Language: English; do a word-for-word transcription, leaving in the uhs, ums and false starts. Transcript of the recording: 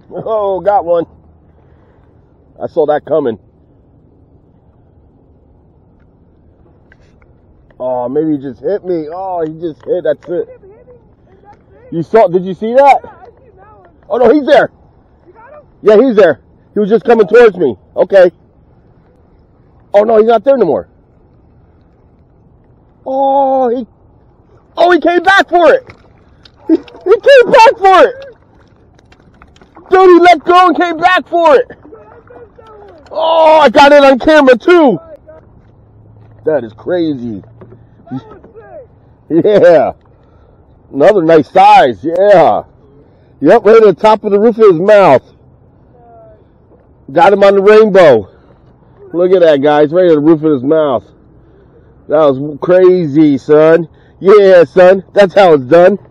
Oh, got one. I saw that coming. Oh, maybe he just hit me. Oh, he just hit. That's it. You saw? Did you see that? Yeah, I see that one. Oh no, he's there. You got him? Yeah, he's there. He was just coming towards me. Okay. Oh no, he's not there no more. Oh, he. Oh, he came back for it. He, he came back for it. Dude, he let go and came back for it. Oh, I got it on camera too. That is crazy. Yeah. Another nice size. Yeah. Yep, right at the top of the roof of his mouth. Got him on the rainbow. Look at that, guys. Right at the roof of his mouth. That was crazy, son. Yeah, son. That's how it's done.